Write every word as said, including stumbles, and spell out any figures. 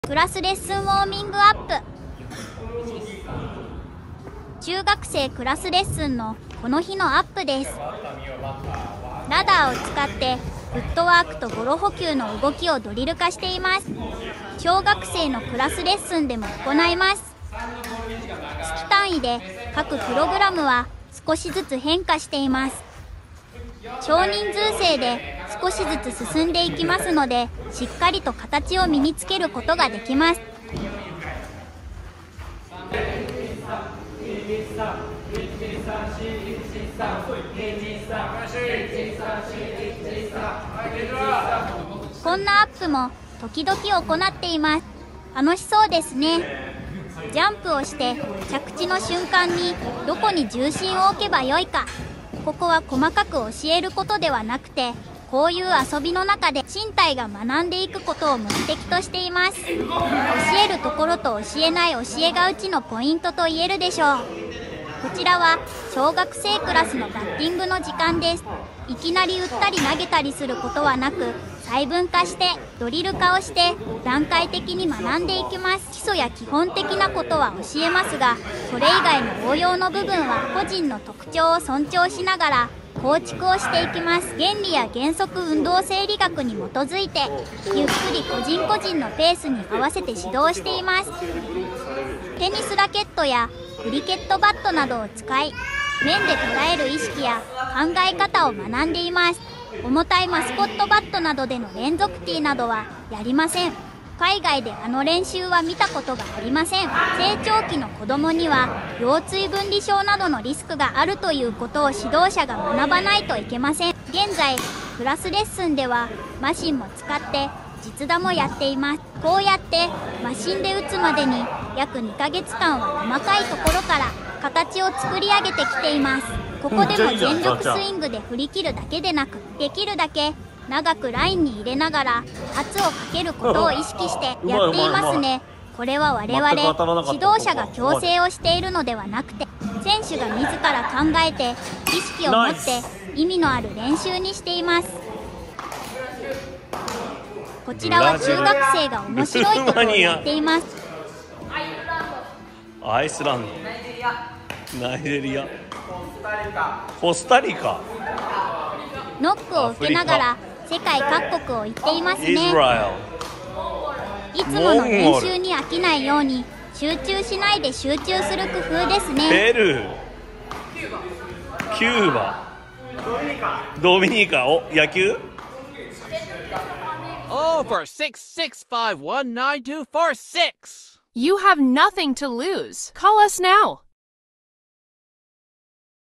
クラスレッスンウォーミングアップ。中学生クラスレッスンのこの日のアップです。ラダーを使ってフットワークとゴロ補給の動きをドリル化しています。小学生のクラスレッスンでも行います。月単位で各プログラムは少しずつ変化しています。少人数制で少しずつ進んでいきますので、しっかりと形を身につけることができます。こんなアップも時々行っています。楽しそうですね。ジャンプをして着地の瞬間にどこに重心を置けばよいか、ここは細かく教えることではなくて、こういう遊びの中で身体が学んでいくことを目的としています。教えるところと教えない教えがうちのポイントと言えるでしょう。こちらは小学生クラスのバッティングの時間です。いきなり打ったり投げたりすることはなく、細分化してドリル化をして段階的に学んでいきます。基礎や基本的なことは教えますが、それ以外の応用の部分は個人の特徴を尊重しながら構築をしていきます。原理や原則運動生理学に基づいてゆっくり個人個人のペースに合わせて指導しています。テニスラケットやクリケットバットなどを使い、面で捉える意識や考え方を学んでいます。重たいマスコットバットなどでの連続ティーなどはやりません。海外であの練習は見たことがありません。成長期の子供には腰椎分離症などのリスクがあるということを指導者が学ばないといけません。現在クラスレッスンではマシンも使って実打もやっています。こうやってマシンで打つまでに約にかげつかんは細かいところから形を作り上げてきています。ここでも全力スイングで振り切るだけでなく、できるだけ長くラインに入れながら圧をかけることを意識してやっていますね。これは我々指導者が強制をしているのではなくて、選手が自ら考えて意識を持って意味のある練習にしています。こちらは中学生が面白いことをやっています。 アイスランド、ナイジェリア、コスタリカ、 ノックを受けながら世界各国を行っていますね。いつもの練習に飽きないように集中しないで集中する工夫ですね。 ペルー、キューバ、ドミニカ、お、野球 Oh, for six six five one nine two four six. You have nothing to lose. Call us now.